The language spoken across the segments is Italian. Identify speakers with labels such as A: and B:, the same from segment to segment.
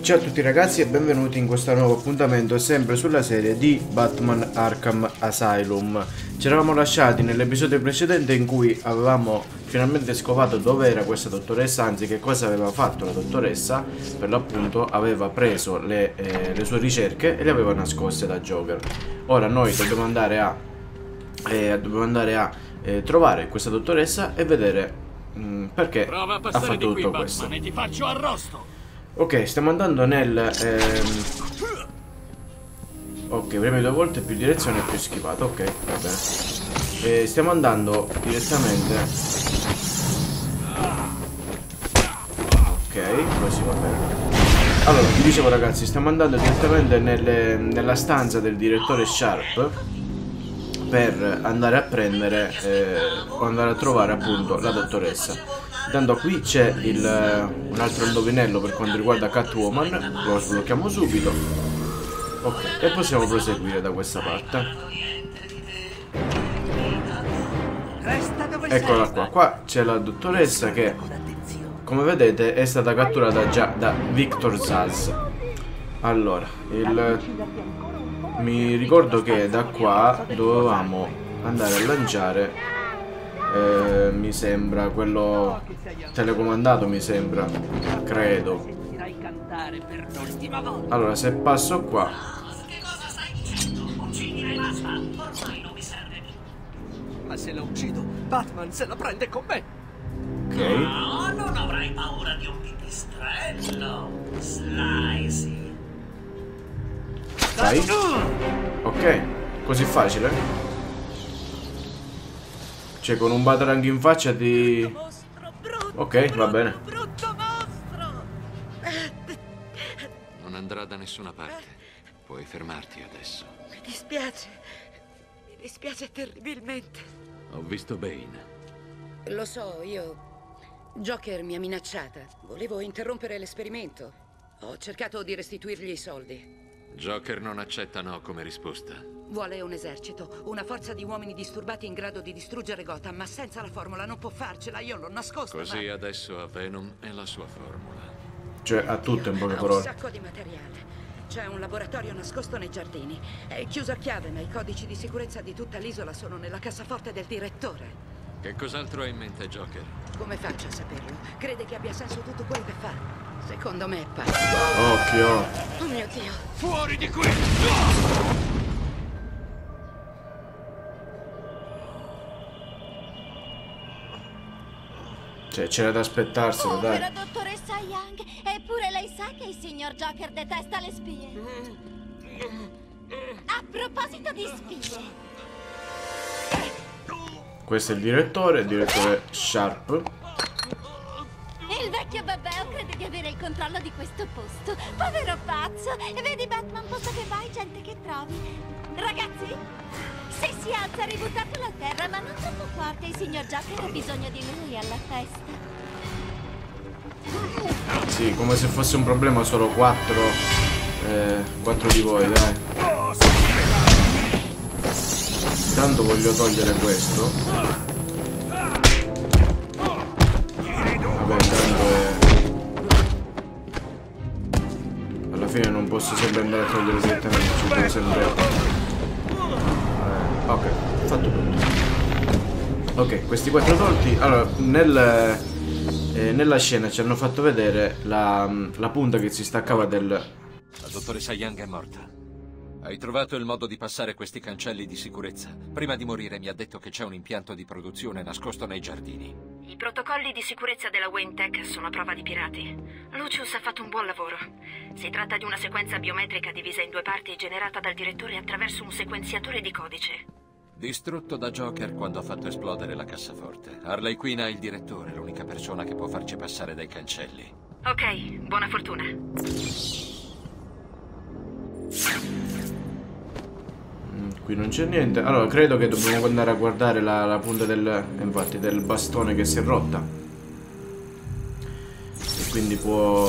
A: Ciao a tutti ragazzi e benvenuti in questo nuovo appuntamento sempre sulla serie di Batman Arkham Asylum. Ci eravamo lasciati nell'episodio precedente in cui avevamo finalmente scovato dove era questa dottoressa, anzi che cosa aveva fatto la dottoressa. Per l'appunto aveva preso le sue ricerche e le aveva nascoste da Joker. Ora noi dobbiamo andare a trovare questa dottoressa e vedere perché ha fatto tutto questo.
B: E ti faccio arrosto.
A: Ok, stiamo andando nel... Ok, premi due volte più direzione e più schivata. Ok, va bene. Stiamo andando direttamente... Ok, così va bene. Allora, vi dicevo ragazzi, stiamo andando direttamente nella stanza del direttore Sharp per andare a prendere o andare a trovare appunto la dottoressa. Intanto qui c'è un altro indovinello per quanto riguarda Catwoman, lo sblocchiamo subito. Ok, e possiamo proseguire da questa parte. Eccola qua, qua c'è la dottoressa che, come vedete, è stata catturata già da Victor Zsasz. Allora, mi ricordo che da qua dovevamo andare a lanciare... mi sembra quello telecomandato, mi sembra, credo. Allora, se passo qua,
B: Ma se la uccido, Batman se la prende con me.
A: ok.
C: No, non avrai paura di un pipistrello, Slicey.
A: Dai. Ok, così facile. Cioè, con un batarang in faccia ti... Ok, va bene.
D: Non andrà da nessuna parte. Puoi fermarti adesso.
E: Mi dispiace terribilmente.
D: Ho visto Bane.
E: Lo so, Joker mi ha minacciata. Volevo interrompere l'esperimento. Ho cercato di restituirgli i soldi.
D: Joker non accetta no come risposta.
E: Vuole un esercito, una forza di uomini disturbati in grado di distruggere Gotham, ma senza la formula non può farcela, io l'ho nascosta.
D: Così adesso ha Venom e la sua formula.
A: Cioè, ha tutto in poche
E: Ha un
A: parole.
E: sacco di materiale. C'è un laboratorio nascosto nei giardini. È chiuso a chiave, ma i codici di sicurezza di tutta l'isola sono nella cassaforte del direttore.
D: Che cos'altro ha in mente Joker?
E: Come faccio a saperlo? Crede che abbia senso tutto quello che fa? Secondo me è pazzo.
A: Occhio.
E: Oh mio Dio.
B: Fuori di qui!
A: Cioè, c'era da aspettarselo, dai.
F: Povera dottoressa Young, eppure lei sa che il signor Joker detesta le spie. A proposito di spie,
A: Questo è il direttore Sharp.
F: il vecchio Babbeo crede di avere il controllo di questo posto. Povero pazzo! Vedi Batman, posto che vai, gente che trovi. Ragazzi, se si alza ributtatelo a terra, ma non troppo forte. Il signor Joker ha bisogno di lui alla festa.
A: Sì, come se fosse un problema solo 4 di voi, dai. Intanto voglio togliere questo. Vabbè, intanto alla fine non posso sempre andare a togliere direttamente, ci devo sempre... ok, fatto tutto. Ok, questi 4 tolti. Allora, nella scena ci hanno fatto vedere la punta che si staccava del...
D: La dottoressa Young è morta. Hai trovato il modo di passare questi cancelli di sicurezza. Prima di morire mi ha detto che c'è un impianto di produzione nascosto nei giardini.
G: I protocolli di sicurezza della Wayne Tech sono a prova di pirati. Lucius ha fatto un buon lavoro. Si tratta di una sequenza biometrica divisa in 2 parti e generata dal direttore attraverso un sequenziatore di codice.
D: Distrutto da Joker quando ha fatto esplodere la cassaforte. Harley Quinn ha il direttore, l'unica persona che può farci passare dai cancelli.
G: Ok, buona fortuna.
A: Qui non c'è niente. Allora, credo che dobbiamo andare a guardare la punta del bastone che si è rotta. E quindi può...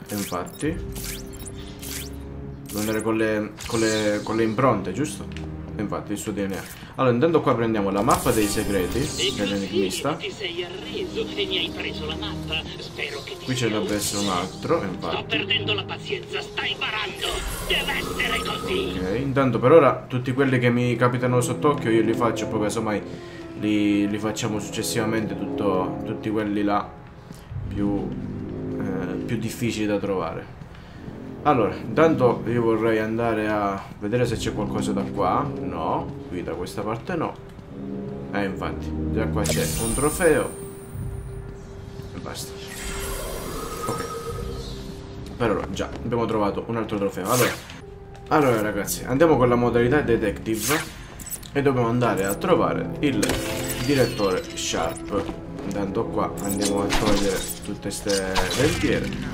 A: infatti... andare con le impronte, giusto? infatti il suo DNA. Allora, intanto qua prendiamo la mappa dei segreti dell'enigmista.
C: Ti sei arreso e mi hai preso la mappa. Spero che
A: Qui ce ne dovrebbe essere un altro,
C: Sto
A: infatti.
C: perdendo la pazienza, stai imparando. Deve essere così.
A: Ok, intanto per ora tutti quelli che mi capitano sott'occhio io li faccio, poi casomai li facciamo successivamente tutti quelli là più difficili da trovare. Allora, intanto io vorrei andare a vedere se c'è qualcosa da qua. No, qui da questa parte no. Infatti, già qua c'è un trofeo e basta. Ok, per ora già abbiamo trovato un altro trofeo. Allora ragazzi, andiamo con la modalità detective e dobbiamo andare a trovare il direttore Sharp. Intanto qua andiamo a togliere tutte ste ventiere.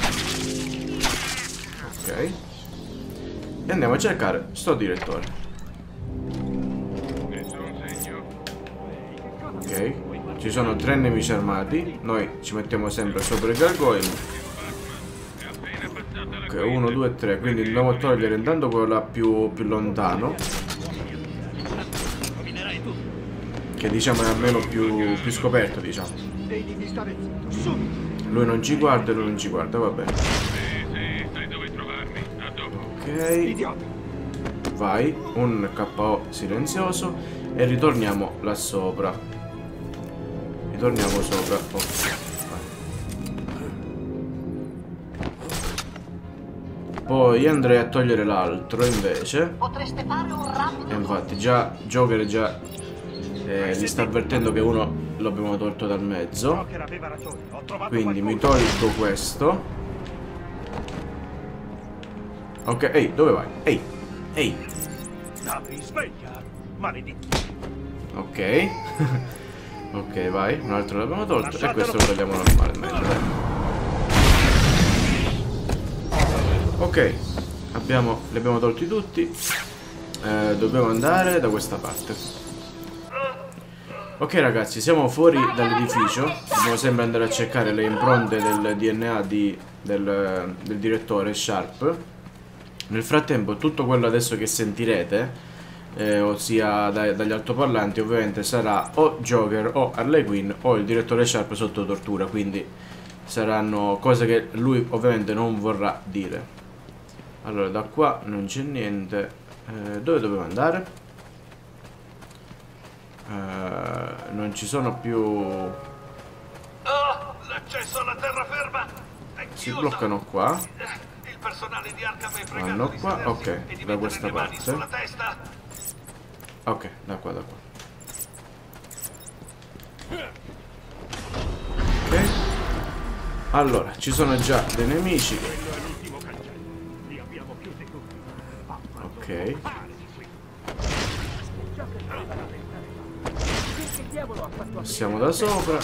A: Ok, e andiamo a cercare sto direttore. Ok, ci sono 3 nemici armati. Noi ci mettiamo sempre sopra il gargoyle. Ok, 1, 2, 3. Quindi dobbiamo togliere intanto quello là più lontano, che diciamo è almeno più scoperto, diciamo. Lui non ci guarda e lui non ci guarda, va bene. Ok, vai, un KO silenzioso e ritorniamo là sopra. Ritorniamo sopra. Ok, poi andrei a togliere l'altro invece.
C: Potreste fare un rapido.
A: E infatti già Joker già gli sta avvertendo che uno l'abbiamo tolto dal mezzo. Quindi mi tolgo questo. Ok, ehi, dove vai? Ehi, ehi.
B: Dai, sveglia, maledetto.
A: Ok. Ok, vai, un altro l'abbiamo tolto e questo lo togliamo normalmente, dai. Ok, li abbiamo tolti tutti. Dobbiamo andare da questa parte. Ok ragazzi, siamo fuori dall'edificio. Dobbiamo sempre andare a cercare le impronte del DNA del direttore Sharp. Nel frattempo tutto quello adesso che sentirete, ossia dagli altoparlanti, ovviamente sarà o Joker o Harley Quinn o il direttore Sharp sotto tortura. Quindi saranno cose che lui ovviamente non vorrà dire. Allora, da qua non c'è niente. Dove dobbiamo andare? Non ci sono più.
B: Oh, l'accesso alla terraferma è
A: Si
B: chiuso.
A: bloccano qua.
B: Il personale di Arkham è pregato
A: Vanno
B: di
A: qua,
B: sedersi
A: ok,
B: e di
A: da
B: mettere
A: questa
B: le mani
A: parte.
B: sulla testa.
A: Ok, da qua. Ok. Allora, ci sono già dei nemici. Ok. Passiamo da sopra.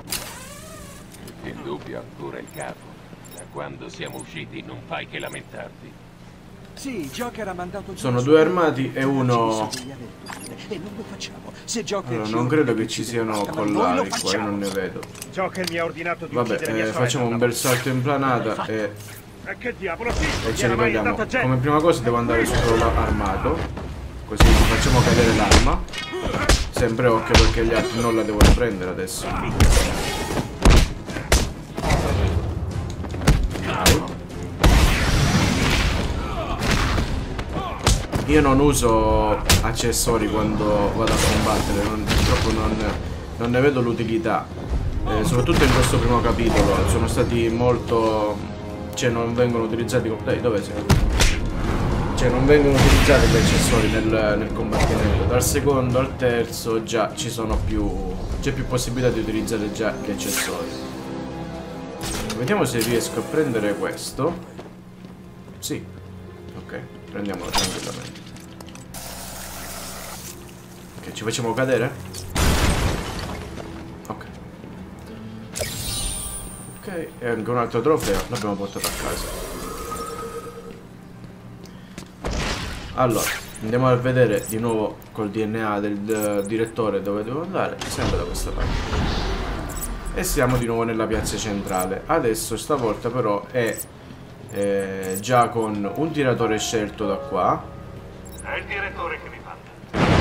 H: Il dubbio ancora il capo. Da quando siamo usciti non fai che lamentarti.
B: Sì, Joker ha mandato.
A: Sono 2 armati e uno.
B: E non lo facciamo. Se Joker
A: Allora,
B: ci
A: non
B: ordina
A: credo
B: di
A: che ci
B: uccidere
A: siano
B: Batman, noi lo
A: collari qua, io
B: facciamo.
A: non ne vedo.
B: Joker mi ha ordinato di uccidere
A: Vabbè,
B: mia sorella.
A: facciamo un bel salto in planata e
B: Che diavolo, sì.
A: ci rivediamo. Come prima cosa devo andare su quello là armato, così facciamo cadere l'arma. Sempre occhio perché gli altri non la devono prendere adesso. Io non uso accessori quando vado a combattere, purtroppo non ne vedo l'utilità. Soprattutto in questo primo capitolo sono stati molto. Cioè non vengono utilizzati. Dai, dove sei? Cioè non vengono utilizzati gli accessori nel combattimento. Dal secondo al terzo già ci sono c'è più possibilità di utilizzare già gli accessori. Vediamo se riesco a prendere questo. Sì. Ok, prendiamolo tranquillamente. Ok, ci facciamo cadere? Ok. Ok, e anche un altro trofeo l'abbiamo portato a casa. Allora, andiamo a vedere di nuovo col DNA del direttore dove devo andare, sempre da questa parte. E siamo di nuovo nella piazza centrale. Adesso stavolta però è già con un tiratore scelto da qua.
B: È il direttore che mi manda.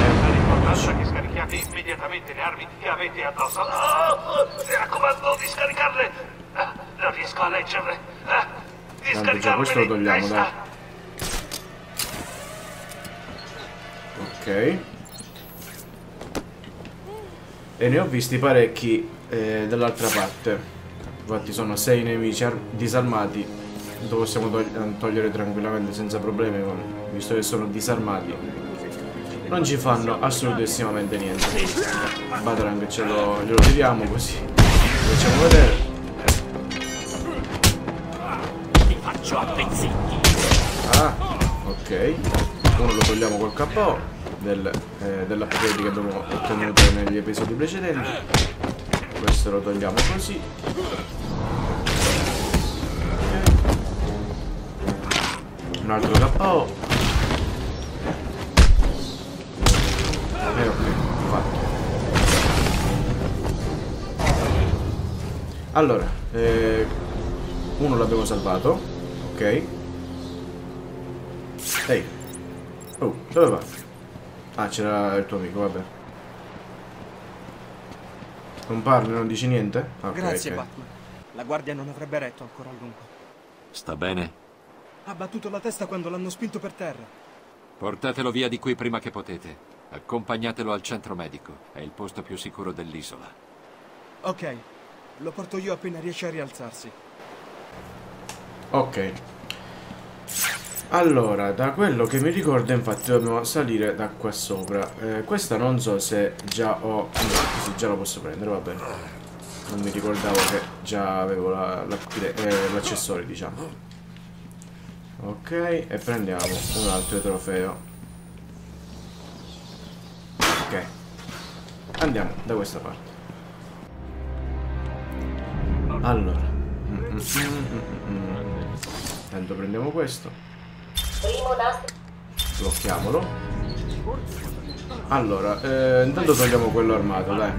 H: Basta che scarichiate immediatamente le armi che avete addosso. Mi raccomando di scaricarle. Non riesco a leggerle. Di
A: Tanto già questo lo togliamo, dai. Ok. E ne ho visti parecchi dall'altra parte. Infatti sono 6 nemici disarmati. Lo possiamo togliere tranquillamente senza problemi, visto che sono disarmati. Non ci fanno assolutissimamente niente. Batarang glielo tiriamo così. Lo facciamo vedere.
C: Ti faccio a pezzetti.
A: Ah, ok. Uno lo togliamo col KO dell'upgrade che abbiamo ottenuto negli episodi precedenti. Questo lo togliamo così. Un altro KO. Ok, fatto. Allora, uno l'abbiamo salvato. Ok. Ehi. Oh, dove va? Ah, c'era il tuo amico, vabbè. Non parli, non dici niente? Okay,
B: Grazie,
A: okay.
B: Batman. La guardia non avrebbe retto ancora a lungo.
D: Sta bene?
B: Ha battuto la testa quando l'hanno spinto per terra.
D: Portatelo via di qui prima che potete. Accompagnatelo al centro medico. È il posto più sicuro dell'isola.
B: Ok, lo porto io appena riesce a rialzarsi.
A: Ok. Allora, da quello che mi ricordo, infatti dobbiamo salire da qua sopra. Questa non so se già ho... No, sì, già lo posso prendere, va bene. Non mi ricordavo che già avevo l'accessorio, diciamo. Ok, e prendiamo un altro trofeo. Ok. Andiamo da questa parte. Allora. Tanto prendiamo questo. Blocchiamolo. Allora, intanto togliamo quello armato, dai.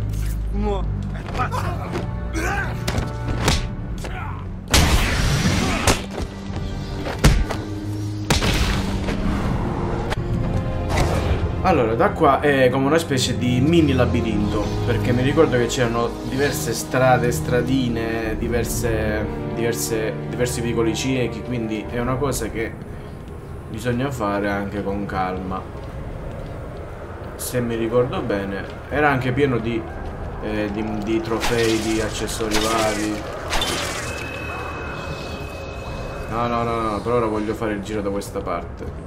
A: Allora, da qua è come una specie di mini labirinto, perché mi ricordo che c'erano diverse strade, stradine, diversi vicoli ciechi, quindi è una cosa che bisogna fare anche con calma. Se mi ricordo bene, era anche pieno di trofei, di accessori vari. No, per ora voglio fare il giro da questa parte.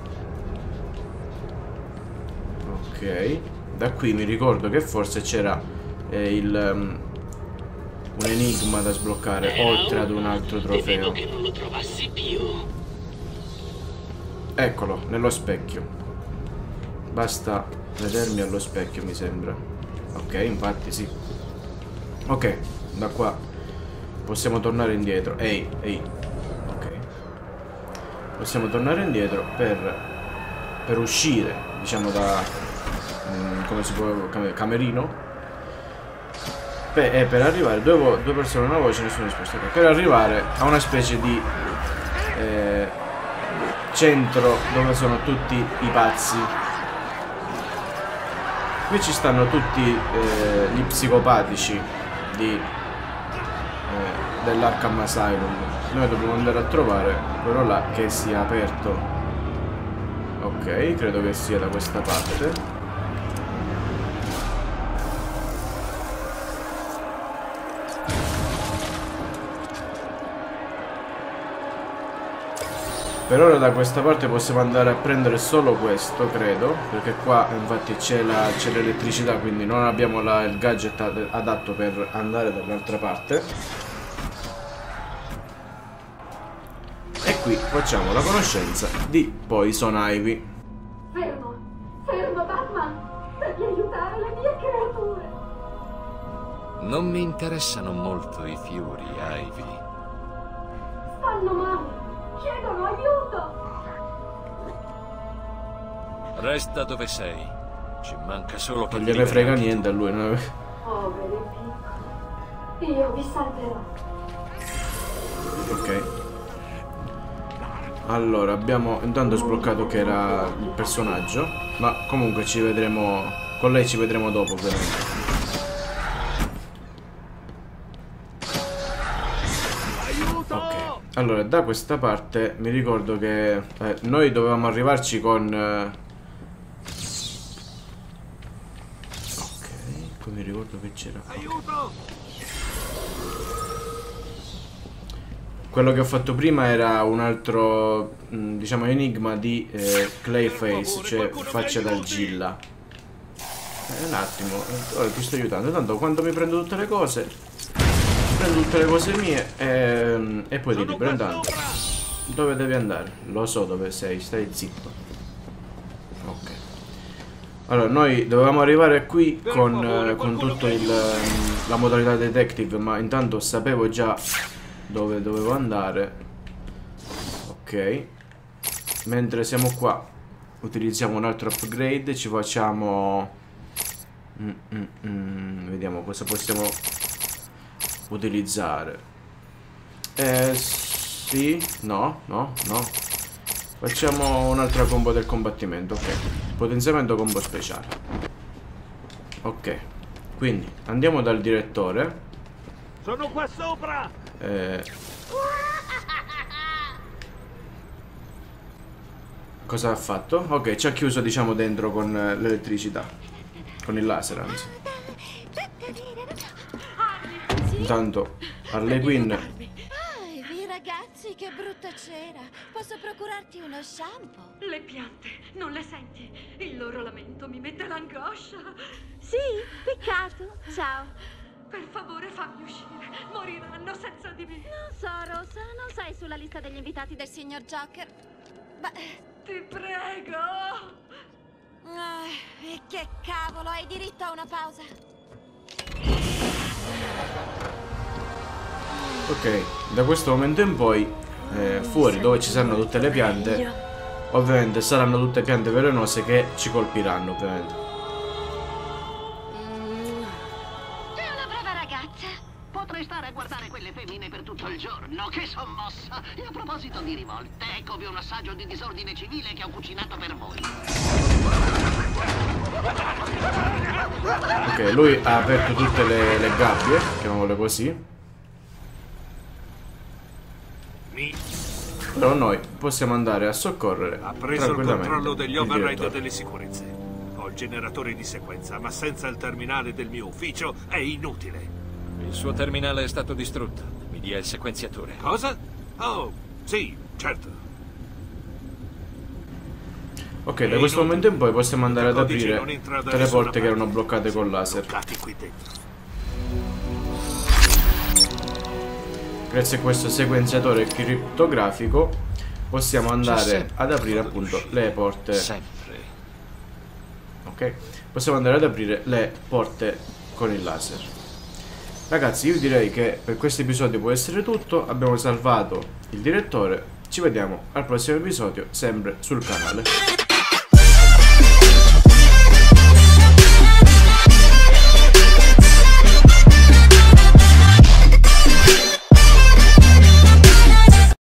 A: Ok, da qui mi ricordo che forse c'era un enigma da sbloccare, oltre ad un altro trofeo.
C: Che non lo trovassi più.
A: Eccolo, nello specchio. Basta vedermi allo specchio, mi sembra. Ok, infatti sì. Ok, da qua possiamo tornare indietro. Ehi. Ok. Possiamo tornare indietro per uscire, diciamo, da... come si può... camerino. E per arrivare... due persone, una voce, nessuno risposto. Per arrivare a una specie di... centro dove sono tutti i pazzi. Qui ci stanno tutti gli psicopatici dell'Arkham Asylum. Noi dobbiamo andare a trovare quello là che si è aperto. Ok, credo che sia da questa parte. Per ora da questa parte possiamo andare a prendere solo questo, credo, perché qua infatti c'è l'elettricità, quindi non abbiamo il gadget adatto per andare dall'altra parte. E qui facciamo la conoscenza di Poison Ivy.
F: Fermo Batman, devi aiutare le mie creature.
D: Non mi interessano molto i fiori, Ivy.
F: Stanno male. Chiedono aiuto!
D: Resta dove sei. Ci manca solo che
A: Non gliene frega niente a lui, no?
F: Poveri piccoli. Io vi salverò.
A: Ok. Allora, abbiamo intanto sbloccato che era il personaggio, ma comunque ci vedremo, con lei ci vedremo dopo ovviamente. Ok, allora da questa parte mi ricordo che noi dovevamo arrivarci con... ok, poi mi ricordo che c'era...
H: Aiuto!
A: Quello che ho fatto prima era un altro, diciamo, enigma di Clayface, cioè faccia d'argilla. Un attimo, ora ti sto aiutando. Tanto quando mi prendo tutte le cose, prendo tutte le cose mie e poi ti libero. Intanto, dove devi andare? Lo so dove sei, stai zitto. Ok. Allora, noi dovevamo arrivare qui con tutto la modalità detective, ma intanto sapevo già dove dovevo andare. Ok. Mentre siamo qua utilizziamo un altro upgrade. Ci facciamo vediamo cosa possiamo utilizzare. Sì. No. Facciamo un'altra combo del combattimento. Ok. Potenziamento combo speciale. Ok. Quindi andiamo dal direttore.
H: Sono qua sopra!
A: Cosa ha fatto? Ok, ci ha chiuso, diciamo, dentro con l'elettricità. Con il laser, anzi. Intanto Harley Quinn.
F: Ragazzi, che brutta cera. Posso procurarti uno shampoo?
I: Le piante, non le senti? Il loro lamento mi mette l'angoscia.
F: Sì, peccato. Ciao.
I: Per favore fammi uscire. Moriranno senza di me.
F: Non so, Rosa, non sei sulla lista degli invitati del signor Joker.
I: Ti prego.
F: E che cavolo, hai diritto a una pausa.
A: Ok, da questo momento in poi fuori dove ci saranno tutte le piante, ovviamente saranno tutte piante velenose che ci colpiranno, ovviamente.
C: È una brava ragazza. Potrei stare a guardare quelle femmine per tutto il giorno. Che sommossa. E a proposito di rivolte, eccovi un assaggio di disordine civile che ho cucinato per voi.
A: Ok, lui ha aperto tutte le gabbie, chiamiamole così. Però noi possiamo andare a soccorrere.
H: Ha preso il controllo degli override e delle sicurezze. Ho il generatore di sequenza, ma senza il terminale del mio ufficio è inutile.
D: Il suo terminale è stato distrutto. Mi dia il sequenziatore.
H: Cosa? Oh, sì, certo.
A: Ok, da questo momento in poi possiamo andare ad aprire tutte le porte che erano bloccate col laser.
H: Qui dentro.
A: Grazie a questo sequenziatore crittografico possiamo andare ad aprire appunto le porte.
D: Sempre.
A: Ok, possiamo andare ad aprire le porte con il laser. Ragazzi, io direi che per questo episodio può essere tutto. Abbiamo salvato il direttore. Ci vediamo al prossimo episodio, sempre sul canale.